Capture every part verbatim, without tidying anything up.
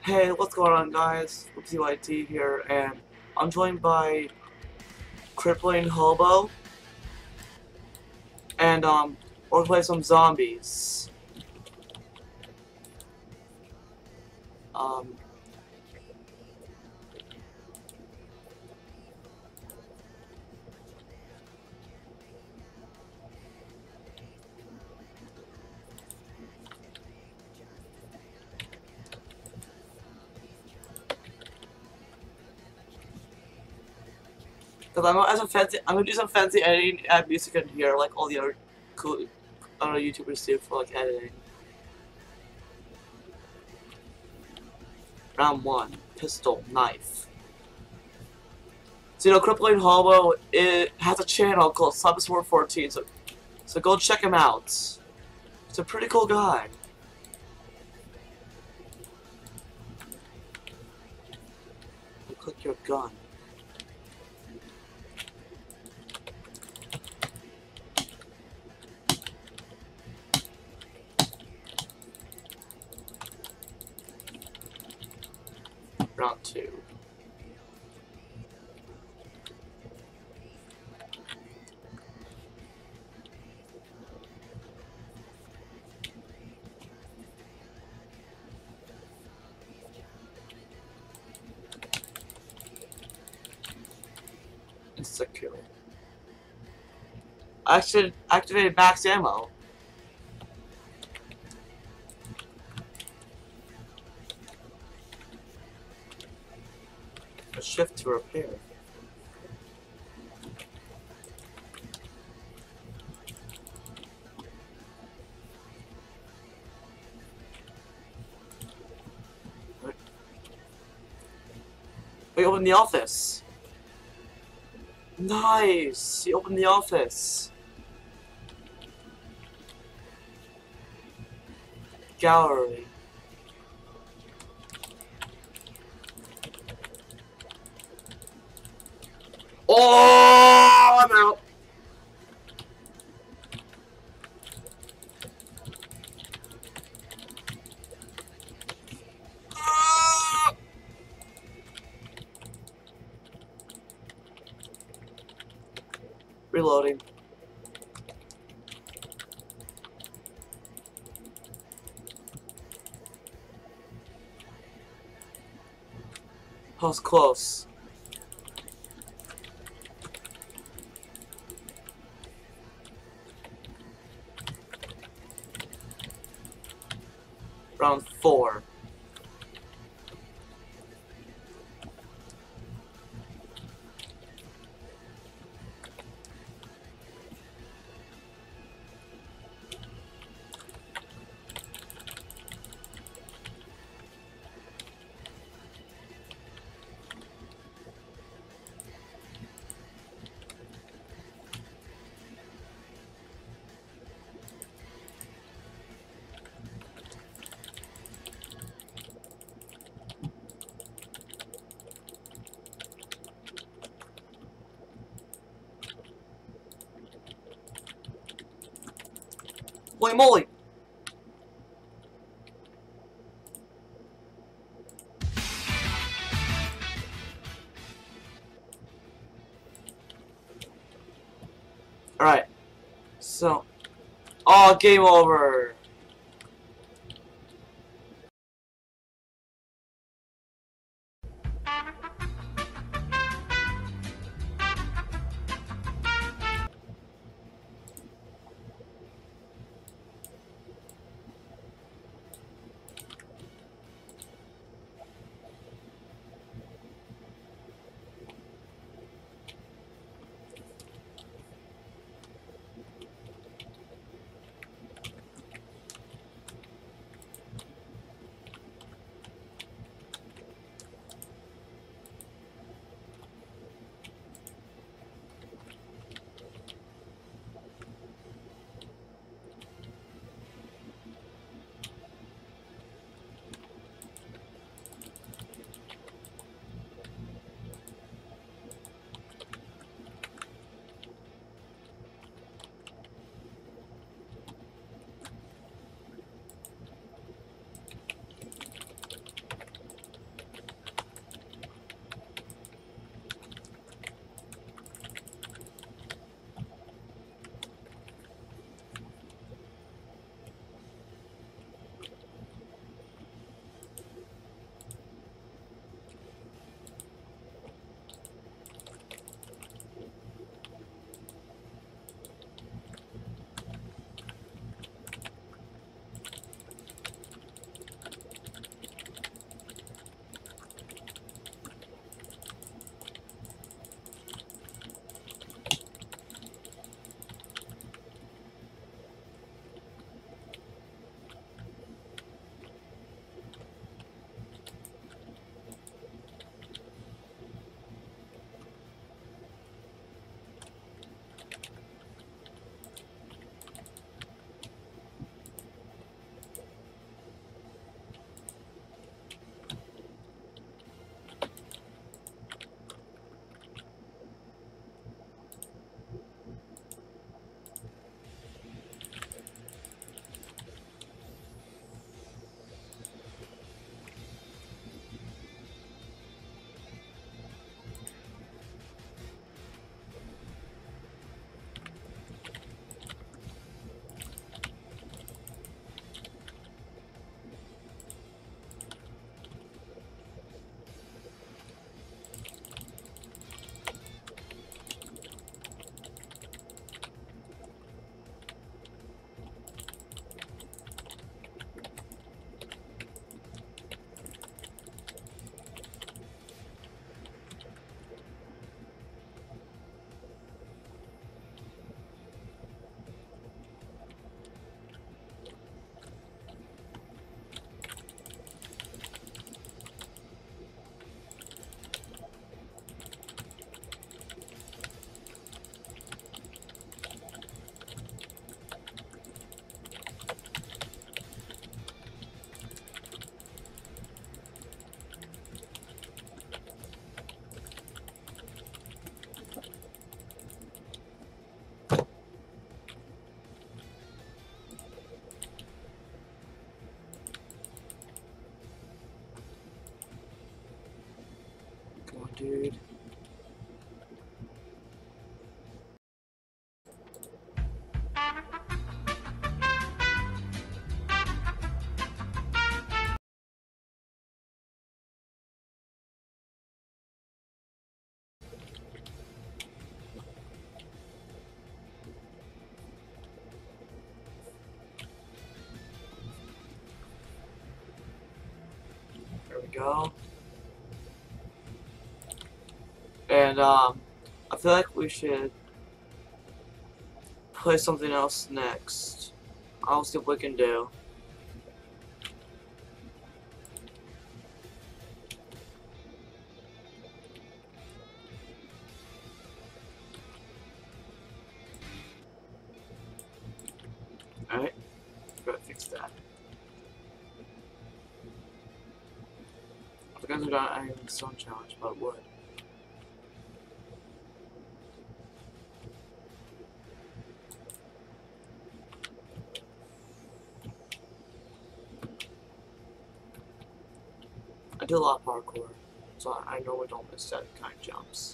Hey, what's going on, guys? Whoopsie Y T here, and I'm joined by Crippling Hobo, and um, we're gonna play some zombies. Um, cause I'm gonna add some fancy, I'm gonna do some fancy editing, add music in here, like all the other cool, other YouTubers do for like editing. Round one, pistol, knife. So you know, Crippling Hobo, it has a channel called Subsword fourteen, so so go check him out. He's a pretty cool guy. Click your gun. Round two. Insecure. I should activate max ammo. A shift to repair. We opened the office. Nice! He opened the office. Gallery. Oh, I'm out. Ah! Reloading. That was close. Round four. Holy moly! Alright. So. Oh, game over! Come on, dude. There we go. And um, I feel like we should play something else next. I'll see what we can do. Alright, gotta fix that. I guys are not adding the stone challenge, but wood. I do a lot of parkour, so I normally don't miss that kind of jumps.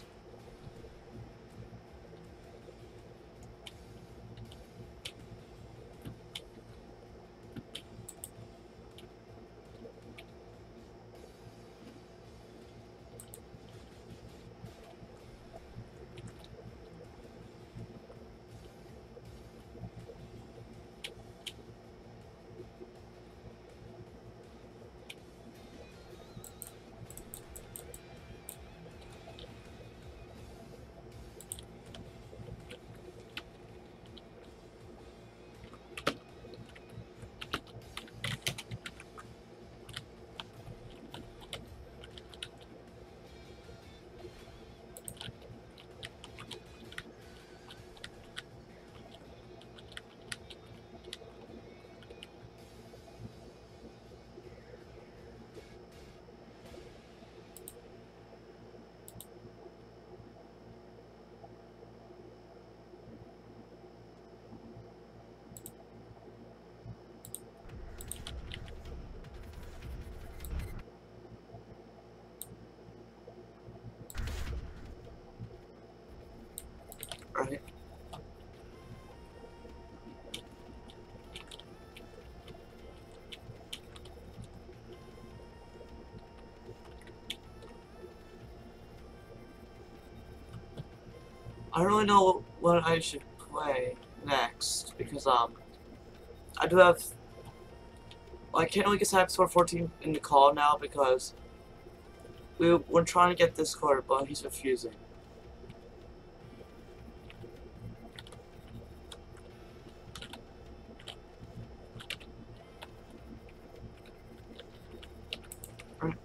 Right? I don't really know what I should play next because um I do have I can't really get to episode fourteen in the call now because we we're trying to get Discord, but he's refusing. Right.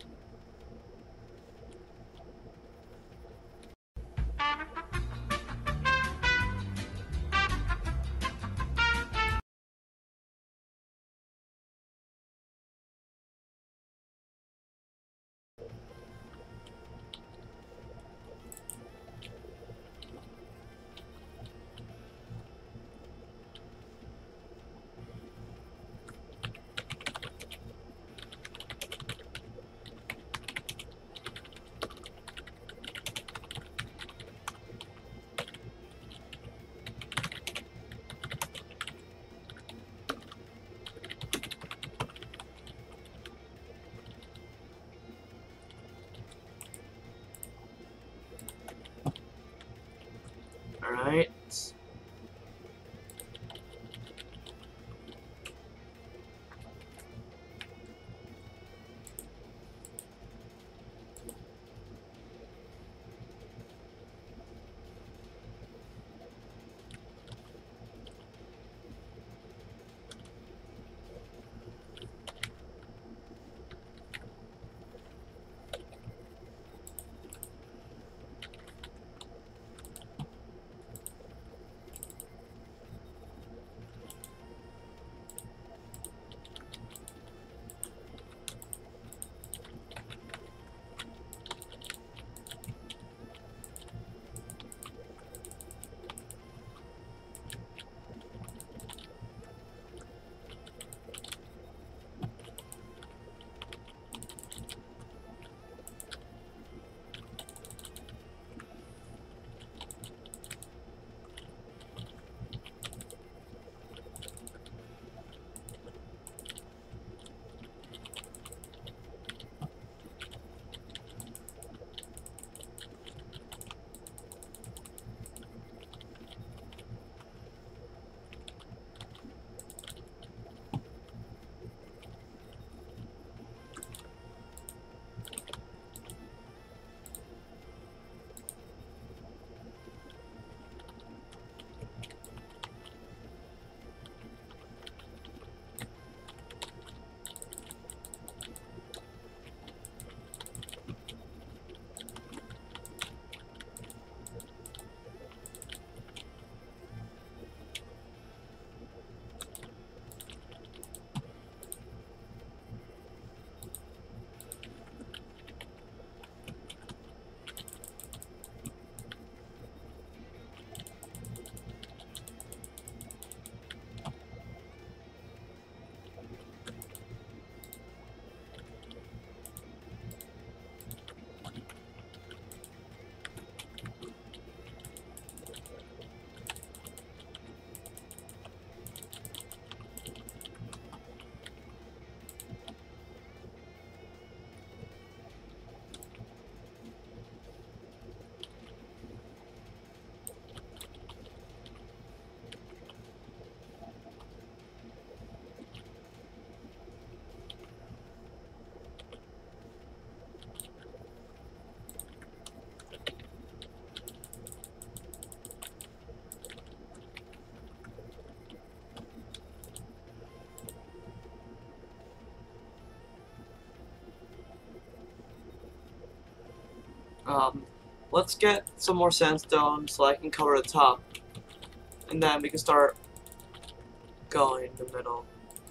Um, let's get some more sandstone so I can cover the top. And then we can start going in the middle.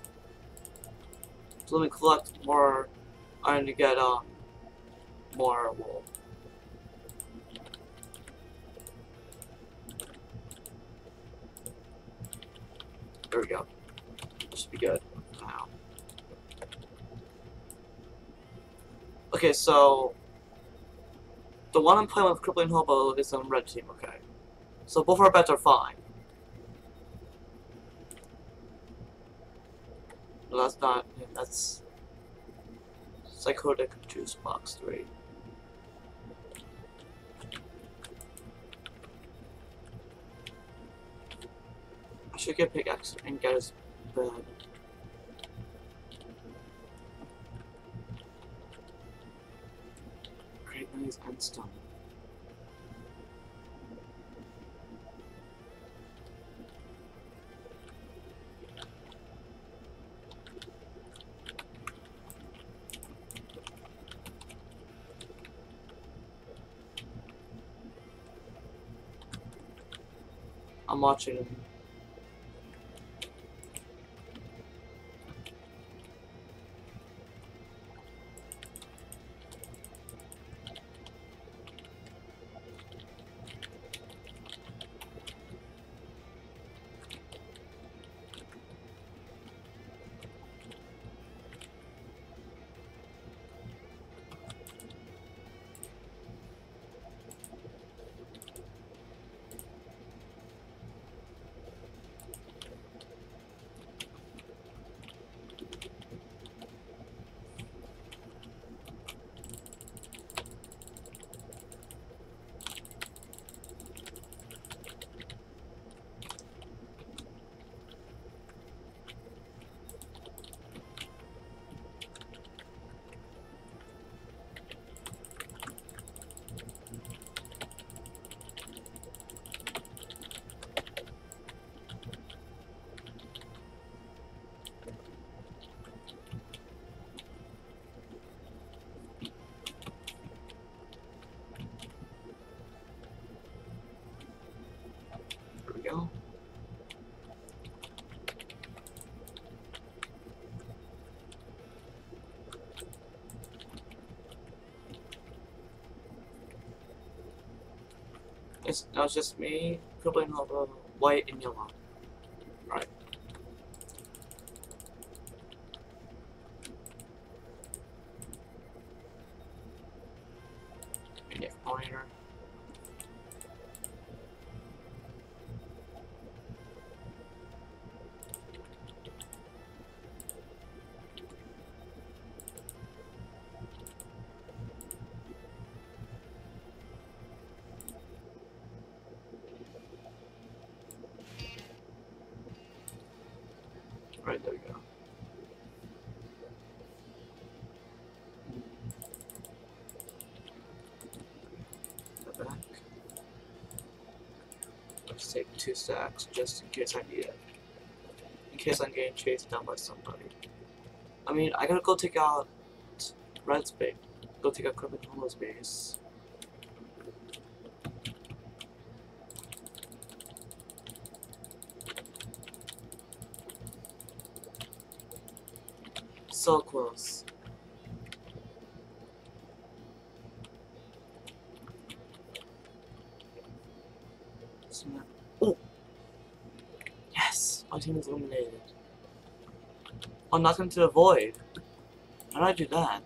So let me collect more iron to get um more wool. There we go. That should be good. Now. Okay, so the one I'm playing with Crippling Hobo is on red team, okay. So both our bets are fine. No, that's not that's Psychotic Juice Box three. I should get pickaxe and get his bed. Great Knights and stone. I'm watching him. There we go. It's now it's just me, Crippling Hobo, white and yellow. Right. Maniac Pointer. Right, there we go. Go back. Let's take two stacks just in case I need it. In case I'm getting chased down by somebody. I mean, I gotta go take out Red's base. Go take out Crippling Hobo's base. So close. Oh! Yes! My team is eliminated. I'm not going to the void. How did I do that?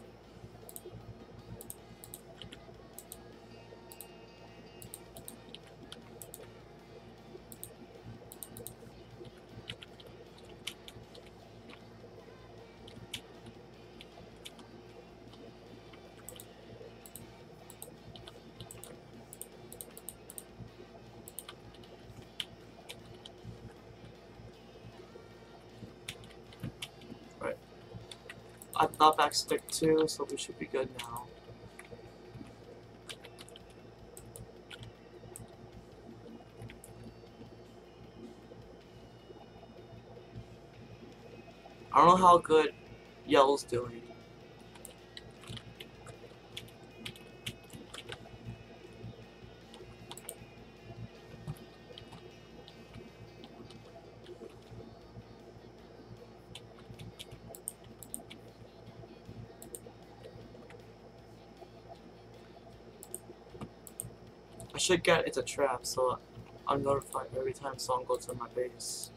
I got back stick two, so we should be good now. I don't know how good Yellow's doing. should get it's a trap, so I'm notified every time someone goes to my base.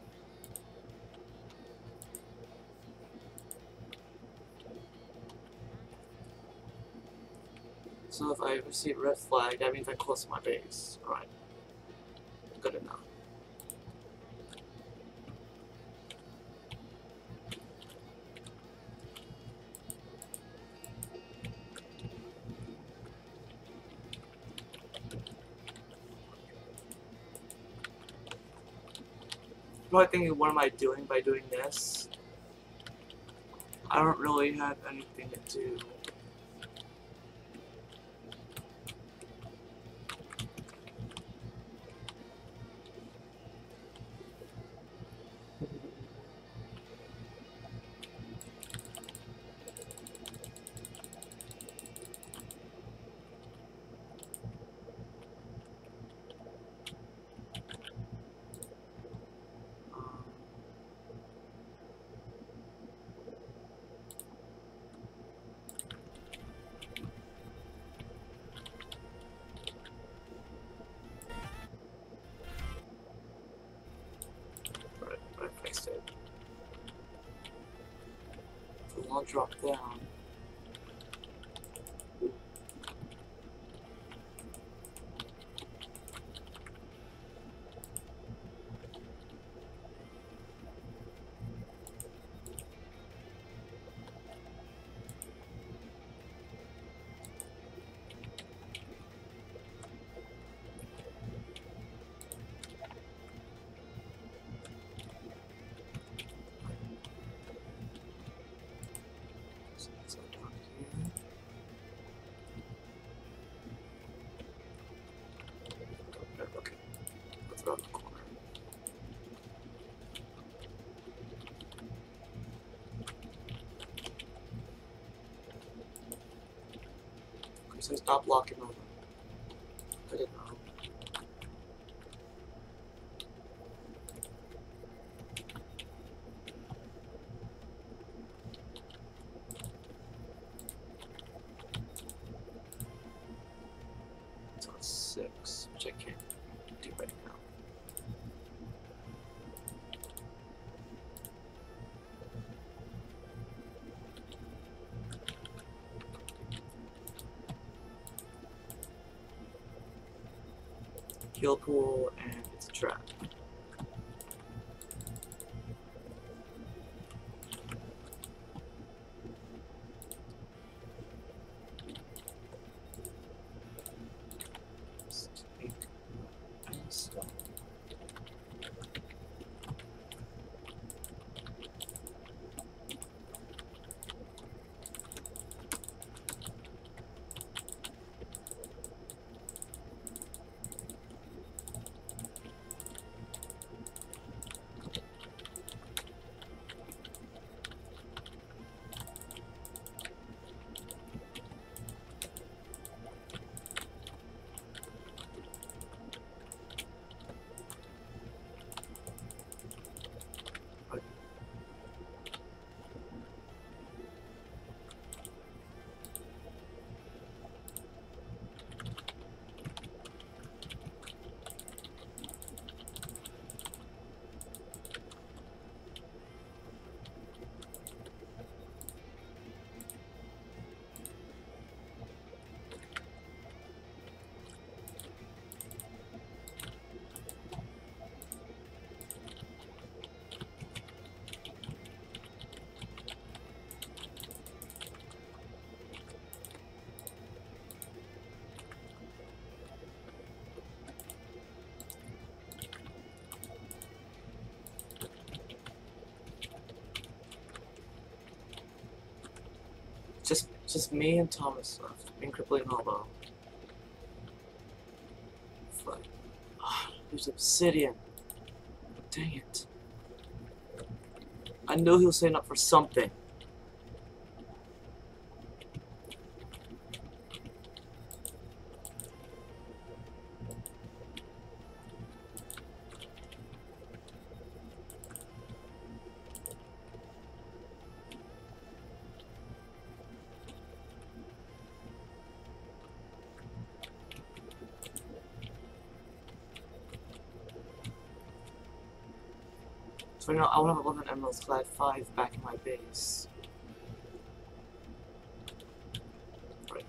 So if I receive red flag, that means I close my base. Alright. Good enough. Probably thinking, what am I doing by doing this? I don't really have anything to do. I'll drop down. So down here. Okay, let's go around the corner. Okay, so stop blocking over. I didn't know. So it's six, which I can't do right now. Heal pool, and it's a trap. Just, just me and Thomas left, and Crippling Hobo. Fuck. Ah, there's obsidian. Dang it. I knew he was setting up for something. So you know, I want to have eleven emeralds because I had five back in my base. Right.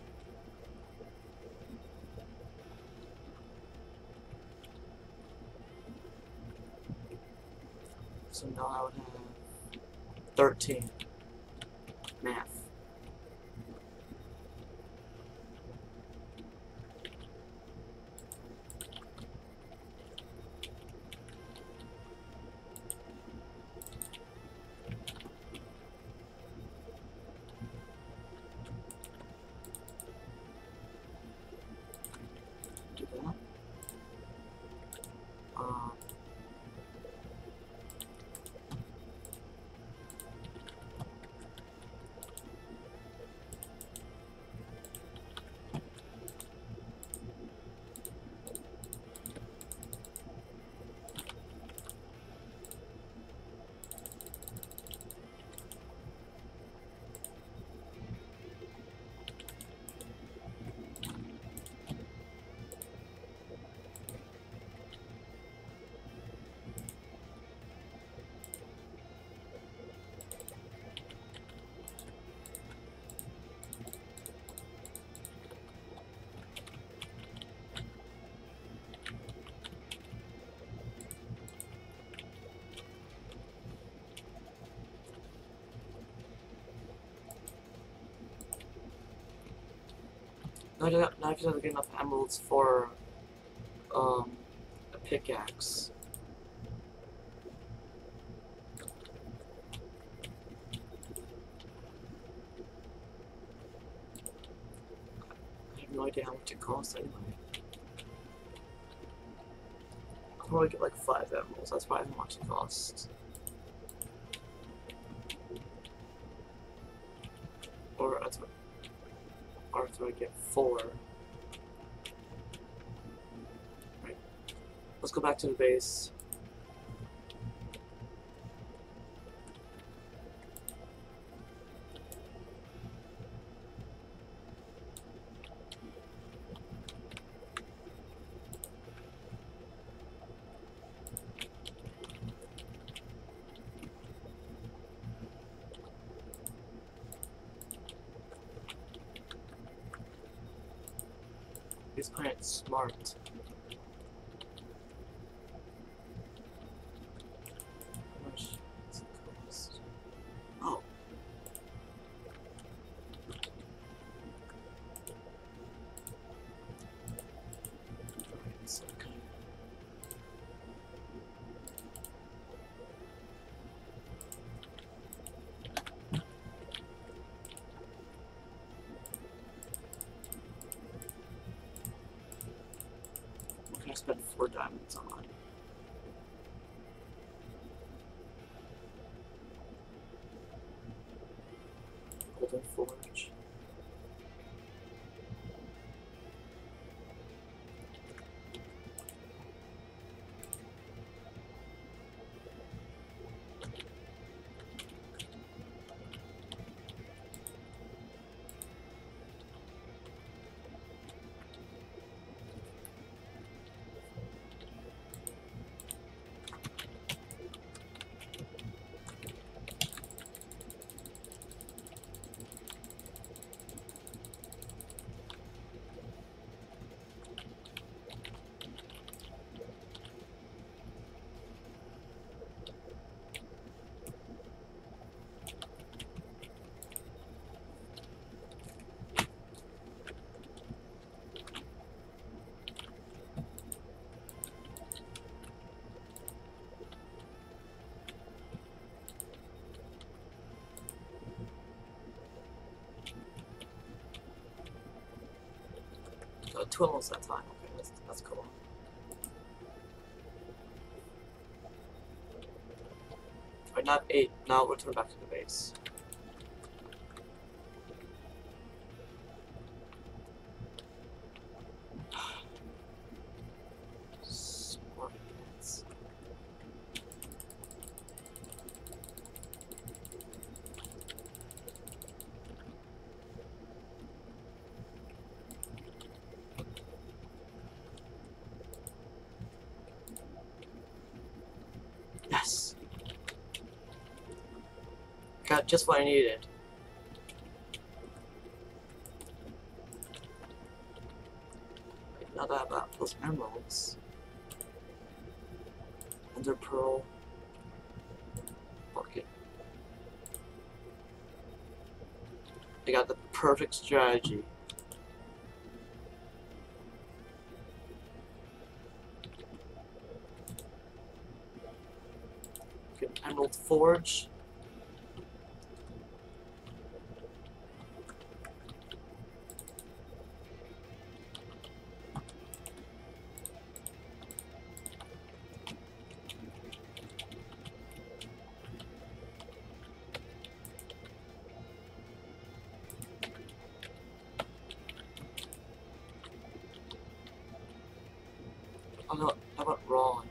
So now I would have thirteen. Math. Do that. Um, now I just now I just have to get enough emeralds for um a pickaxe. I have no idea how much it costs anyway. I'll probably get like five emeralds, that's probably how much it costs. Or that's what, or that's what I get four. Right. Let's go back to the base. He's playing it smart. How much does it cost? Oh. Alright, so kind of I spent four diamonds on. Golden Forge. Oh, two emeralds that time. Okay, that's, that's cool. Alright, not eight. Now we'll return back to the base. Smart pants. Yes! Got just what I needed. Wait, now that I have that, those emeralds. Ender pearl. Bucket. I got the perfect strategy. Get Emerald Forge. Oh no, I went wrong.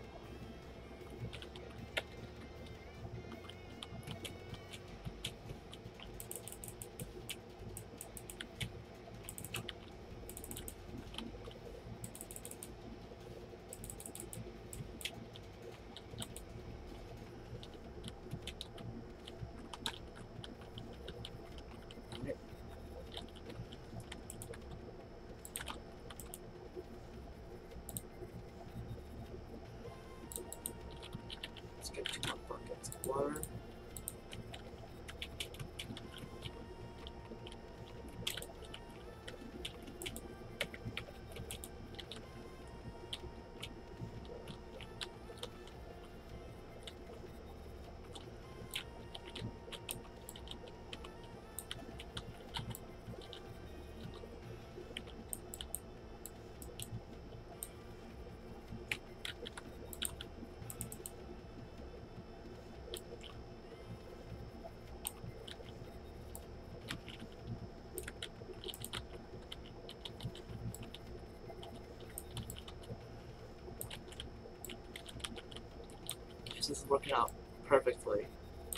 Let's get two more buckets of water. This is working out perfectly.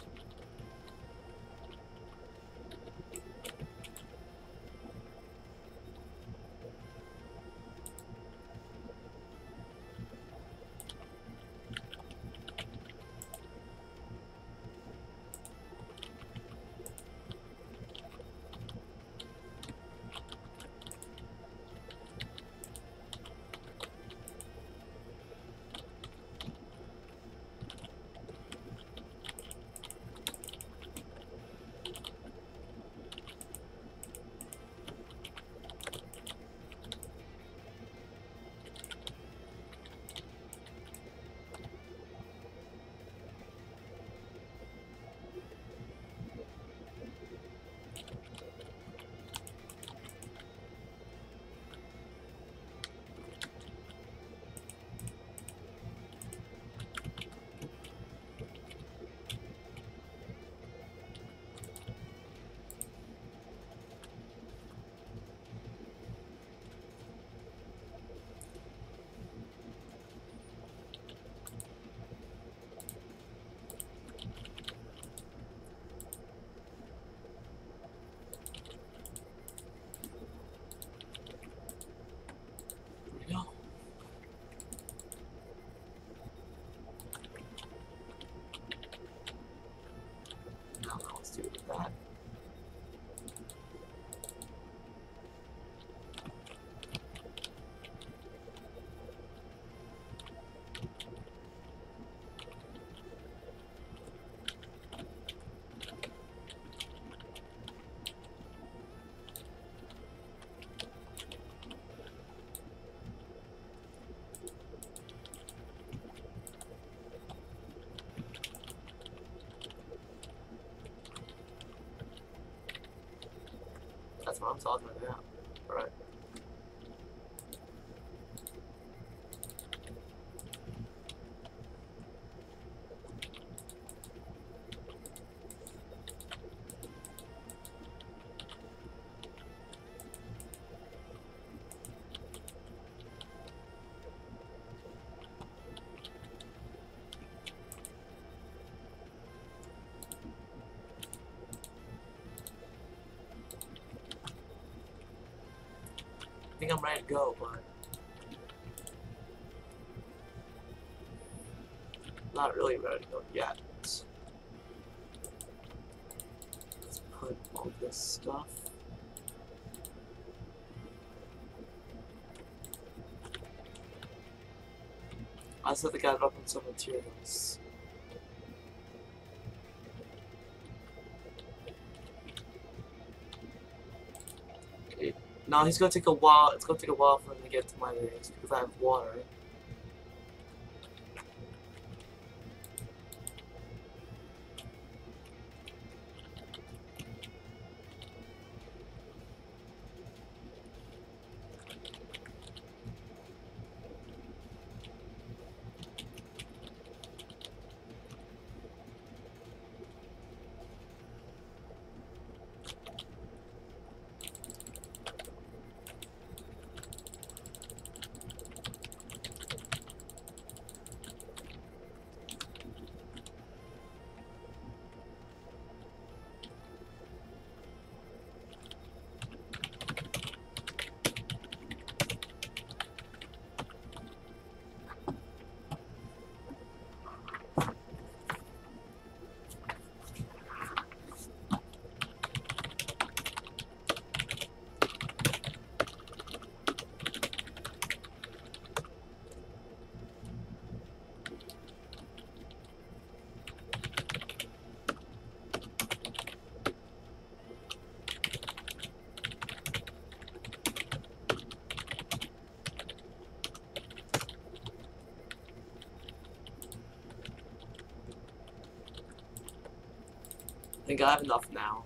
That. That's what I'm talking about. Right. I think I'm ready to go, but not really ready to go yet. all this stuff. I just have to gather up on some materials. Okay. Now he's gonna take a while. It's gonna take a while for him to get to my base because I have water. I think I have enough now.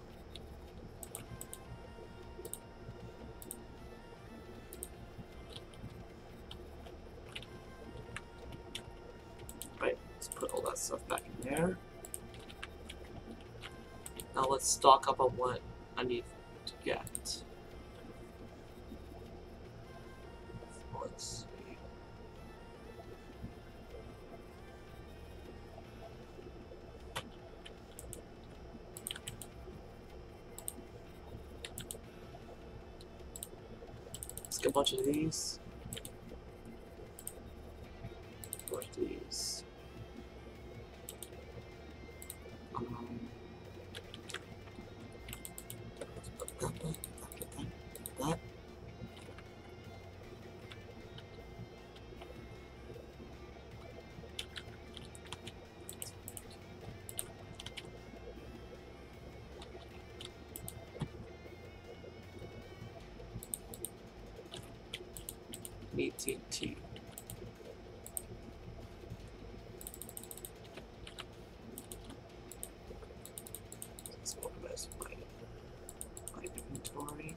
Right, let's put all that stuff back in there. Now let's stock up on what I need to get. Let's see. Let's get a bunch of these. A bunch of these. Um, let's put that back, that, that, that. Need T N T. Let's organize my, my inventory.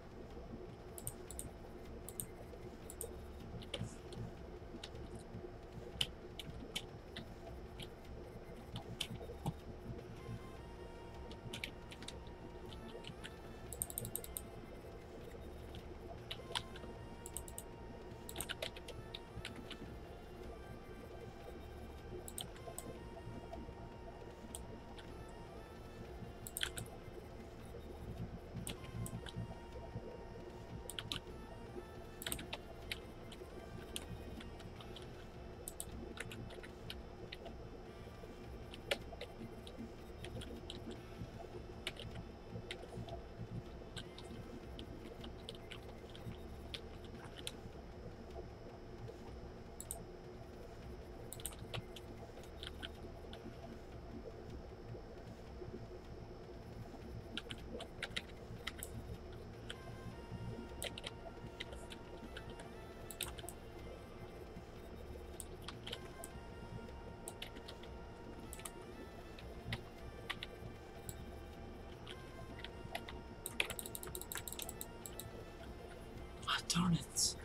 Ah, darn it.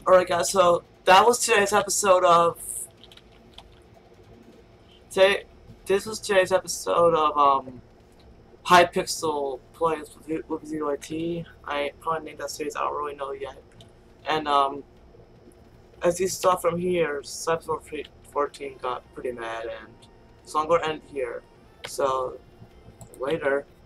Alright guys, so that was today's episode of today this was today's episode of um Hypixel Plays with, with Zero T. I probably named that series, I don't really know yet. And um as you saw from here, episode fourteen got pretty mad, and so I'm gonna end here. So later.